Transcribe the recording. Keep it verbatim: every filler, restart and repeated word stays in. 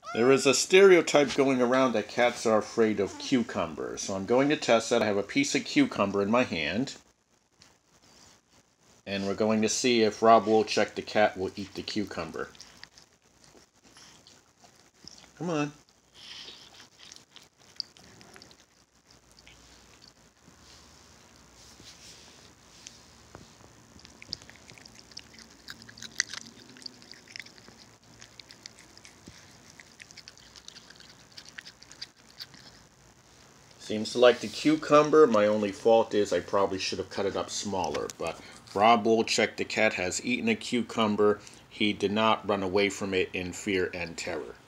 There is a stereotype going around that cats are afraid of cucumbers. So I'm going to test that. I have a piece of cucumber in my hand. And we're going to see if Rob Wolchek the cat will eat the cucumber. Come on. Seems to like the cucumber. My only fault is I probably should have cut it up smaller. But Rob Wolchek the cat has eaten a cucumber. He did not run away from it in fear and terror.